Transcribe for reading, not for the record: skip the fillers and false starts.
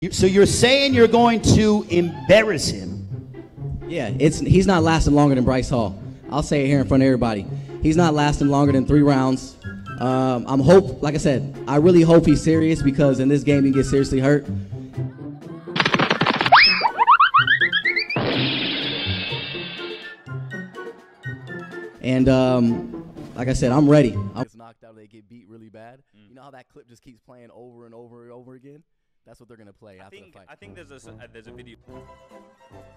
So you're saying you're going to embarrass him? Yeah, he's not lasting longer than Bryce Hall. I'll say it here in front of everybody. He's not lasting longer than 3 rounds. Like I said, I really hope he's serious because in this game he gets seriously hurt. And like I said, I'm ready. Gets knocked out, they get beat really bad. You know how that clip just keeps playing over and over and over again? That's what they're gonna play after the fight. I think there's a video.